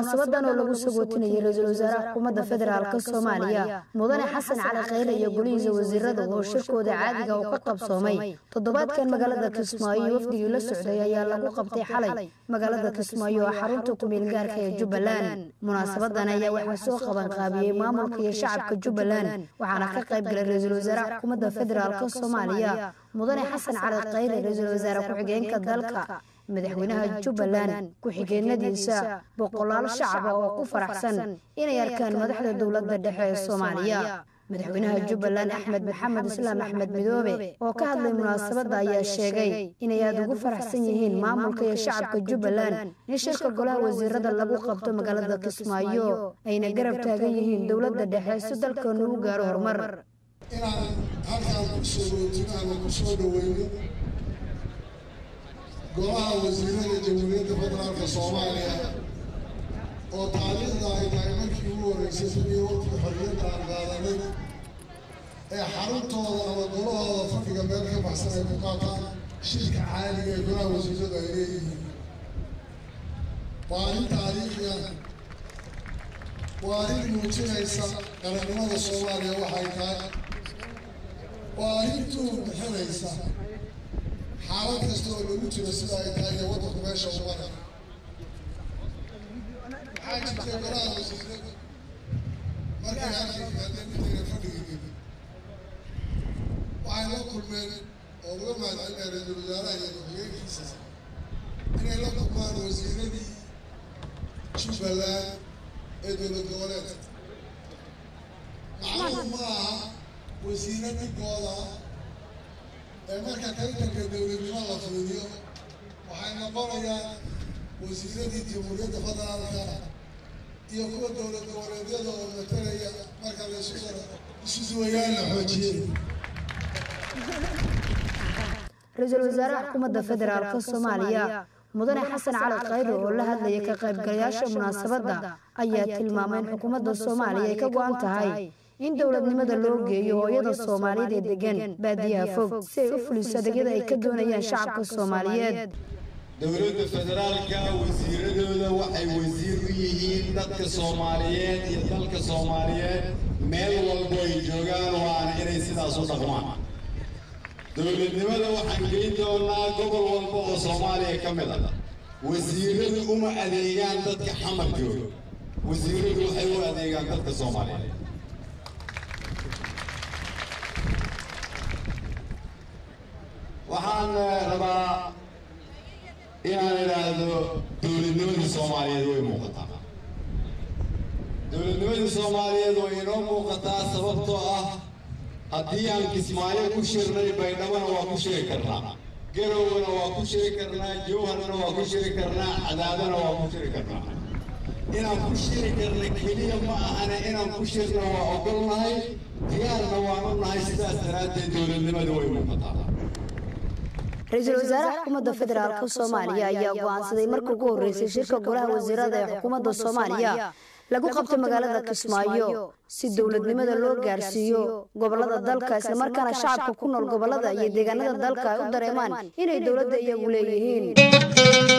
munaasabadan oo lagu sagootinayay ra'iisul wasaaraha xukuumadda federaalka Soomaaliya mudane Xasan Cali Khayre iyo golihiisa wasiirada oo shirkooda caadiga ah ka qabsoomay toddobaadkan magaalada Kismaayo wafdigii la socday ayaa lagu qabtay xalay magaalada Kismaayo oo xarunta ku meel gaarka ee Jubbaland munaasabadan ayaa waxa soo qaban qaabiyay maamulka iyo shacabka Jubbaland waxaana ka qayb galay ra'iisul wasaaraha xukuumadda federaalka Soomaaliya mudane Xasan Cali Khayre ra'iisul wasaaraha ku xigeenka dalka madaxweynaha Jubbaland ku xigeenadiisa boqolaal shacab oo ku faraxsan inay arkaan madaxda dawladda dhexe ee Soomaaliya madaxweynaha Jubbaland Axmed Maxamed Islaam Axmed Midoobe oo ka hadlay munaasabada ayaa sheegay inay aad ugu faraxsan yihiin maamulka iyo shacabka Jubbaland in shirka golaha wasiirada lagu qabto magaalada Kismaayo ayna garab taagan yihiin dawladda dhexe si dalkanu u gaaro horumar inaan halkaan ku soo dhaweyno golaha wasiirada jamhuuriyadda federaalka Soomaaliya oo taariikhda ay tahay markii ugu horeysay sidii waqtiga xorriyadda aan qaadanay ee xaruntooda ama golahooda fadhiga meel ka baxsan ay ku qaataan shirka caaliga ee golaha wasiirada ay leeyihiin waa arrin taariikhi ah waa arrin muujinaysa qarannimada Soomaaliya waxay tahay waa arrintuu bixinaysa xaalad kasta oo lagu jiro sida ay tahay ee waddanku meesha u maray waxaa jirtay golaha wasiirada markay halkii yimaadeen midayna fadhigii waxay la kulmeen oo uga mahadcelinaya ra'iisul wasaaraha iyo ku-xigeenkiisa inay la kulmaan wasiiradii Jubbaland ee dowlad goboleedka macluum ma aha wasiiraddigooda marka tartanka dawladnimo la fuliyo waxay noqonayaan wasiiradii jamhuuriyadda federaalka iyo kuwa dowlad goboleedyada oo matalaya marka la isu suwayaan la xoojiyay ra'iisul wasaaraha xukuumadda federaalka Soomaaliya mudane Xasan Cali Khayre oo la hadlayay ka qaybgalayaasha munaasabada ayaa tilmaamay in xukuumadda Soomaaliya ay ka go'an tahay in dawladnimada loo geeyo hooyada Soomaaliyeed ee degan baadiyaha fog si ay u fuliso adeegyada ay ka doonayaan shacabka Soomaaliyeed dawladda federaalka wasiiradooda waxay wasiir u yihiin dadka Soomaaliyeed iyo dalka Soomaaliyeed meel walba ay joogaan waana inay sidaas u dhaqmaan dawladnimada waxaan geyn doonaa gobol walba oo Soomaaliya ka mid ah wasiiradu uma adeegaan dadka xamar jooga wasiiradu waxay u adeegaan dadka Soomaaliyeed waxaan rabaa inaan idhaahdo dawladnimadii Soomaaliyeed way muuqataa dawladnimadii Soomaaliyeed way inoo muuqataa sababtoo ah haddii aan Kismaayo ku shirnay Baydhabo waa ku shiri karnaa Garowana waa ku shiri karnaa Jowharna waa ku shiri karnaa Cadaadana waa ku shiri karnaa inaan ku shiri karna keliya ma ahana inaan ku shirno waa ogolnahay diyaarna waanu nahay sidaas daraaddeed dawladnimadu way muuqataa ra'iisul wasaaraha xukuumadda federaalka Soomaaliya ayaa go'aansaday markii ugu horeysay shirka golaha wasiirada ee xukuumadda Soomaaliya lagu qabtay magaalada Kismaayo si dawladnimada loo gaarsiiyo gobolada dalka isla markaana shacabka ku nool gobolada iyo deegaanada dalka ay u dareemaan inay dawladda iyagu leeyihiin